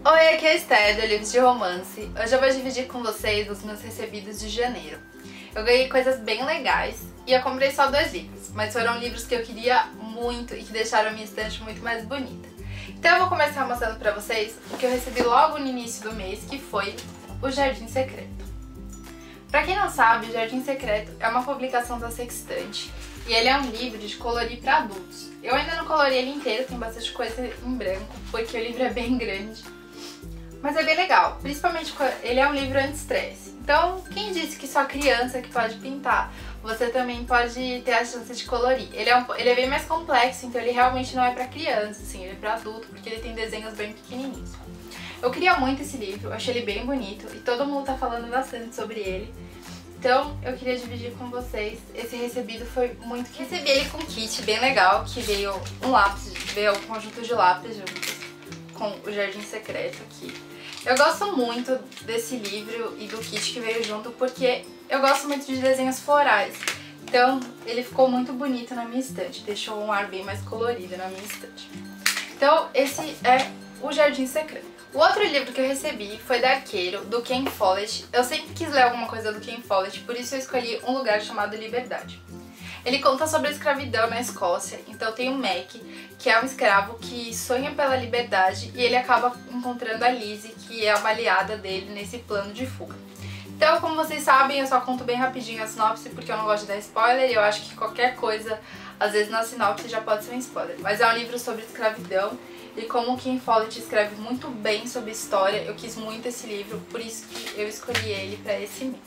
Oi, aqui é a Esther do Livros de Romance. Hoje eu vou dividir com vocês os meus recebidos de janeiro. Eu ganhei coisas bem legais e eu comprei só 2 livros, mas foram livros que eu queria muito e que deixaram a minha estante muito mais bonita. Então eu vou começar mostrando pra vocês o que eu recebi logo no início do mês, que foi O Jardim Secreto. Pra quem não sabe, O Jardim Secreto é uma publicação da Sextante e ele é um livro de colorir pra adultos. Eu ainda não colori ele inteiro, tem bastante coisa em branco, porque o livro é bem grande. Mas é bem legal, principalmente quando ele é um livro anti-estresse. Então, quem disse que só criança que pode pintar? Você também pode ter a chance de colorir. Ele é bem mais complexo, então ele realmente não é pra criança, assim, ele é pra adulto, porque ele tem desenhos bem pequenininhos. Eu queria muito esse livro, eu achei ele bem bonito e todo mundo tá falando bastante sobre ele. Então, eu queria dividir com vocês. Esse recebido foi muito que recebi ele com um kit bem legal, que veio um lápis, veio um conjunto de lápis juntos com o Jardim Secreto aqui. Eu gosto muito desse livro e do kit que veio junto porque eu gosto muito de desenhos florais. Então ele ficou muito bonito na minha estante, deixou um ar bem mais colorido na minha estante. Então esse é o Jardim Secreto. O outro livro que eu recebi foi da Arqueiro, do Ken Follett. Eu sempre quis ler alguma coisa do Ken Follett, por isso eu escolhi Um Lugar Chamado Liberdade. Ele conta sobre a escravidão na Escócia, então tem o Mac, que é um escravo que sonha pela liberdade e ele acaba encontrando a Lizzie, que é uma aliada dele nesse plano de fuga. Então, como vocês sabem, eu só conto bem rapidinho a sinopse porque eu não gosto de dar spoiler e eu acho que qualquer coisa, às vezes na sinopse já pode ser um spoiler. Mas é um livro sobre escravidão e como o Ken Follett escreve muito bem sobre história, eu quis muito esse livro, por isso que eu escolhi ele pra esse mês.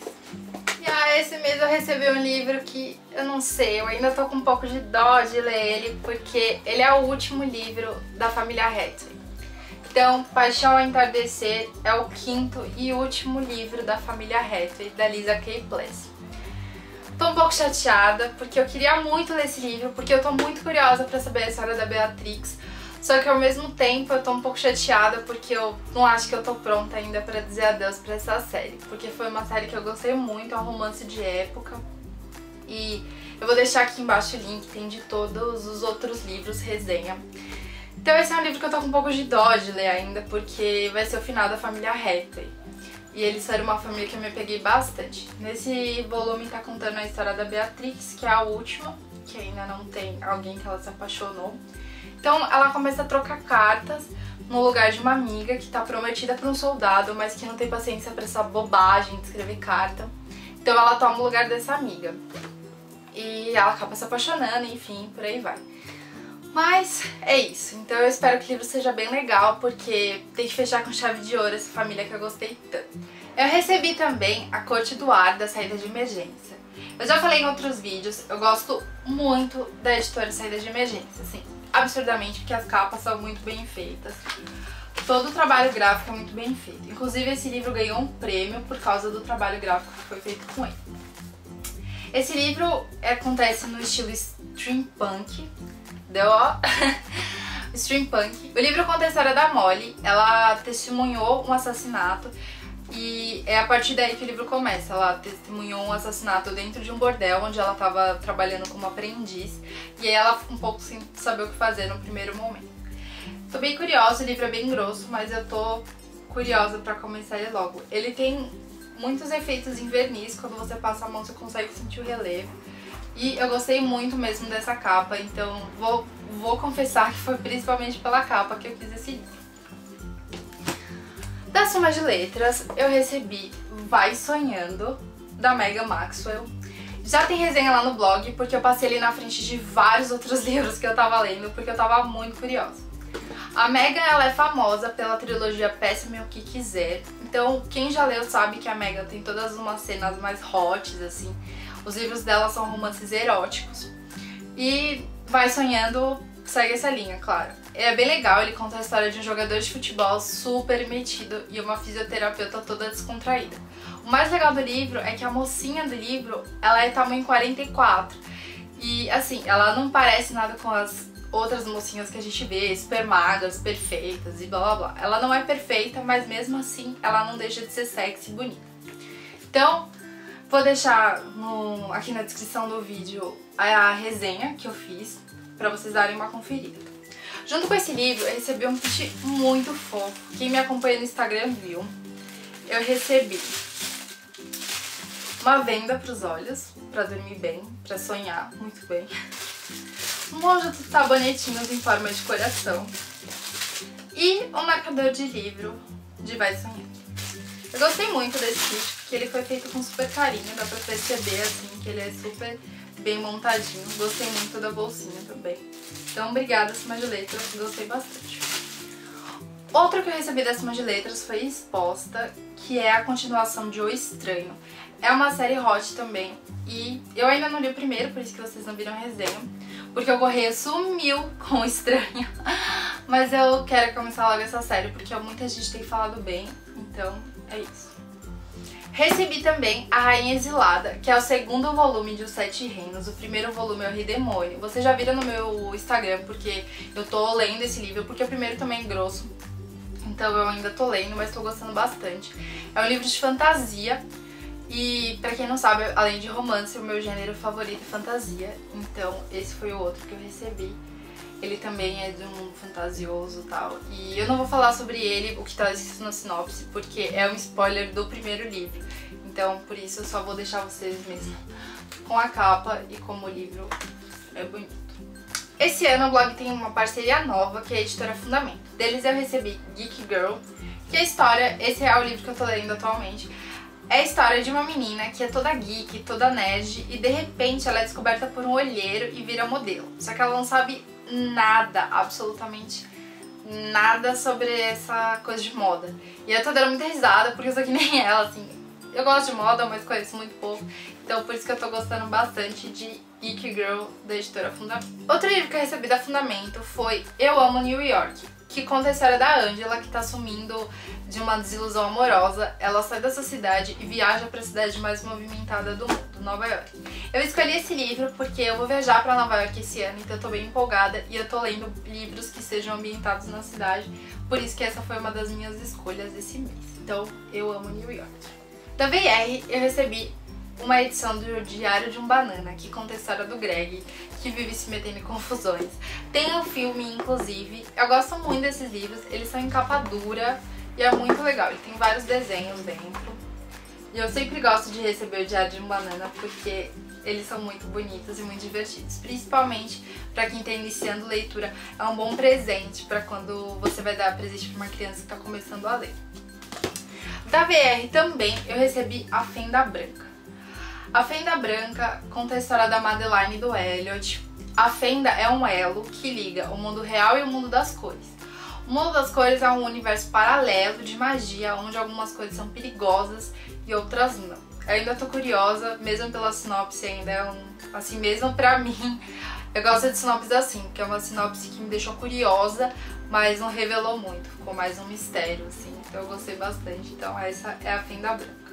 E esse mês eu recebi um livro que eu não sei, eu ainda tô com um pouco de dó de ler ele, porque ele é o último livro da família Hathaway. Então, Paixão ao Entardecer é o 5º e último livro da família Hathaway, da Lisa K. Plessy. Tô um pouco chateada, porque eu queria muito ler esse livro, porque eu tô muito curiosa pra saber a história da Beatrix. Só que ao mesmo tempo eu tô um pouco chateada porque eu não acho que eu tô pronta ainda pra dizer adeus pra essa série. Porque foi uma série que eu gostei muito, é um romance de época. E eu vou deixar aqui embaixo o link, tem de todos os outros livros, resenha. Então esse é um livro que eu tô com um pouco de dó de ler ainda, porque vai ser o final da família Hathaway. E eles foram uma família que eu me peguei bastante. Nesse volume tá contando a história da Beatrix, que é a última, que ainda não tem alguém que ela se apaixonou. Então ela começa a trocar cartas no lugar de uma amiga que tá prometida pra um soldado, mas que não tem paciência pra essa bobagem de escrever carta. Então ela toma o lugar dessa amiga. E ela acaba se apaixonando, enfim, por aí vai. Mas é isso. Então eu espero que o livro seja bem legal, porque tem que fechar com chave de ouro essa família que eu gostei tanto. Eu recebi também A Corte do Ar, da Saída de Emergência. Eu já falei em outros vídeos, eu gosto muito da editora Saída de Emergência, assim, absurdamente, porque as capas são muito bem feitas. Todo o trabalho gráfico é muito bem feito. Inclusive esse livro ganhou um prêmio por causa do trabalho gráfico que foi feito com ele. Esse livro acontece no estilo steampunk. Deu ó? Steampunk. O livro conta a história da Molly. Ela testemunhou um assassinato e é a partir daí que o livro começa. Ela testemunhou um assassinato dentro de um bordel onde ela estava trabalhando como aprendiz. E aí ela ficou um pouco sem saber o que fazer no primeiro momento. Tô bem curiosa, o livro é bem grosso, mas eu tô curiosa pra começar ele logo. Ele tem muitos efeitos em verniz, quando você passa a mão você consegue sentir o relevo. E eu gostei muito mesmo dessa capa, então vou confessar que foi principalmente pela capa que eu fiz esse livro. Da Soma de Letras, eu recebi Vai Sonhando, da Megan Maxwell. Já tem resenha lá no blog, porque eu passei ali na frente de vários outros livros que eu tava lendo, porque eu tava muito curiosa. A Megan, ela é famosa pela trilogia Peça-me o que Quiser. Então, quem já leu sabe que a Megan tem todas umas cenas mais hots, assim. Os livros dela são romances eróticos. E Vai Sonhando segue essa linha, claro. É bem legal, ele conta a história de um jogador de futebol super metido e uma fisioterapeuta toda descontraída. O mais legal do livro é que a mocinha do livro, ela é tamanho 44. E assim, ela não parece nada com as outras mocinhas que a gente vê, super magras, perfeitas e blá blá blá. Ela não é perfeita, mas mesmo assim ela não deixa de ser sexy e bonita. Então, vou deixar aqui na descrição do vídeo a resenha que eu fiz pra vocês darem uma conferida. Junto com esse livro, eu recebi um kit muito fofo. Quem me acompanha no Instagram viu. Eu recebi uma venda para os olhos, para dormir bem, para sonhar muito bem. Um conjunto de sabonetinhos em forma de coração. E um marcador de livro de Vai Sonhar. Eu gostei muito desse kit, porque ele foi feito com super carinho. Dá pra perceber, assim, que ele é super bem montadinho. Gostei muito da bolsinha também. Então, obrigada, Cima de Letras. Gostei bastante. Outro que eu recebi da Cima de Letras foi Exposta, que é a continuação de O Estranho. É uma série hot também. E eu ainda não li o primeiro, por isso que vocês não viram a resenha. Porque o correio sumiu com O Estranho. Mas eu quero começar logo essa série, porque muita gente tem falado bem. Então, é isso. Recebi também A Rainha Exilada, que é o segundo volume de Os Sete Reinos. O primeiro volume é o Rei Demônio. Vocês já viram no meu Instagram, porque eu tô lendo esse livro, porque o primeiro também é grosso. Então eu ainda tô lendo, mas tô gostando bastante. É um livro de fantasia. E pra quem não sabe, além de romance, o meu gênero favorito é fantasia. Então esse foi o outro que eu recebi. Ele também é de um fantasioso e tal. E eu não vou falar sobre ele, o que tá escrito na sinopse, porque é um spoiler do primeiro livro. Então, por isso, eu só vou deixar vocês mesmo com a capa e como o livro é bonito. Esse ano o blog tem uma parceria nova, que é a Editora Fundamento. Deles eu recebi Geek Girl, que é a história, esse é o livro que eu tô lendo atualmente. É a história de uma menina que é toda geek, toda nerd, e de repente ela é descoberta por um olheiro e vira modelo. Só que ela não sabe nada, absolutamente nada sobre essa coisa de moda. E eu tô dando muita risada, porque eu sou que nem ela, assim. Eu gosto de moda, mas conheço muito pouco. Então por isso que eu tô gostando bastante de Geek Girl, da Editora Fundamento. Outro livro que eu recebi da Fundamento foi Eu Amo New York, que conta a história da Angela, que tá sumindo de uma desilusão amorosa. Ela sai dessa cidade e viaja pra cidade mais movimentada do mundo, Nova York. Eu escolhi esse livro porque eu vou viajar pra Nova York esse ano, então eu tô bem empolgada e eu tô lendo livros que sejam ambientados na cidade, por isso que essa foi uma das minhas escolhas desse mês. Então, Eu Amo New York. Da VR, eu recebi uma edição do Diário de um Banana, que conta a história do Greg, que vive se metendo em confusões. Tem um filme, inclusive. Eu gosto muito desses livros, eles são em capa dura e é muito legal. Ele tem vários desenhos dentro. E eu sempre gosto de receber o Diário de um Banana, porque eles são muito bonitos e muito divertidos. Principalmente para quem está iniciando leitura, é um bom presente para quando você vai dar presente para uma criança que está começando a ler. Da VR também eu recebi A Fenda Branca. A Fenda Branca conta a história da Madeline e do Elliot. A fenda é um elo que liga o mundo real e o mundo das cores. O mundo das cores é um universo paralelo de magia, onde algumas coisas são perigosas e outras não. Eu ainda tô curiosa, mesmo pela sinopse, ainda é assim, mesmo pra mim, eu gosto de sinopse assim, porque é uma sinopse que me deixou curiosa, mas não revelou muito, ficou mais um mistério, assim, então eu gostei bastante. Então essa é A Fenda Branca.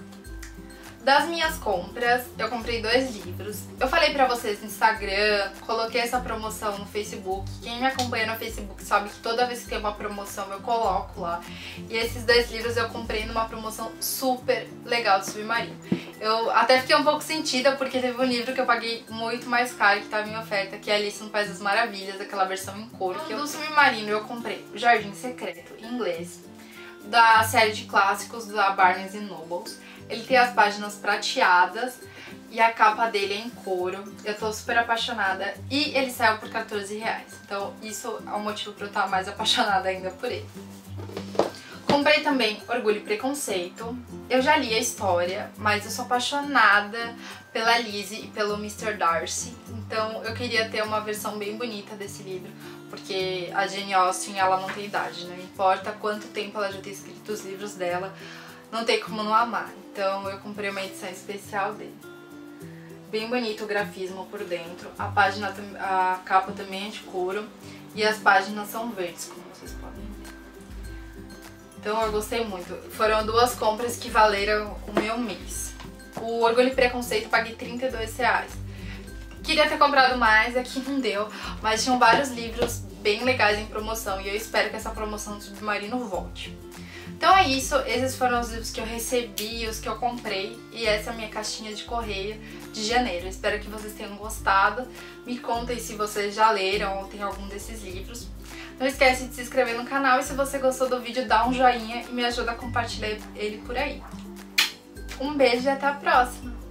Das minhas compras, eu comprei 2 livros. Eu falei pra vocês no Instagram, coloquei essa promoção no Facebook. Quem me acompanha no Facebook sabe que toda vez que tem uma promoção eu coloco lá. E esses 2 livros eu comprei numa promoção super legal do Submarino. Eu até fiquei um pouco sentida porque teve um livro que eu paguei muito mais caro que estava em oferta, que é Alice no País das Maravilhas, aquela versão em cor. Do Submarino eu comprei O Jardim Secreto, em inglês, da série de clássicos da Barnes & Noble. Ele tem as páginas prateadas e a capa dele é em couro. Eu tô super apaixonada e ele saiu por R$14. Então isso é um motivo pra eu estar mais apaixonada ainda por ele. Comprei também Orgulho e Preconceito. Eu já li a história, mas eu sou apaixonada pela Lizzie e pelo Mr. Darcy. Então eu queria ter uma versão bem bonita desse livro, porque a Jane Austen, ela não tem idade, não importa quanto tempo ela já tem escrito os livros dela, não tem como não amar. Então eu comprei uma edição especial dele. Bem bonito o grafismo por dentro. A capa também é de couro e as páginas são verdes, como vocês podem ver. Então eu gostei muito. Foram 2 compras que valeram o meu mês. O Orgulho e Preconceito paguei R$32. Queria ter comprado mais, aqui não deu, mas tinham vários livros bem legais em promoção e eu espero que essa promoção do Submarino volte. Então é isso, esses foram os livros que eu recebi, os que eu comprei, e essa é a minha caixinha de correio de janeiro. Eu espero que vocês tenham gostado. Me contem se vocês já leram ou tem algum desses livros. Não esquece de se inscrever no canal e se você gostou do vídeo, dá um joinha e me ajuda a compartilhar ele por aí. Um beijo e até a próxima!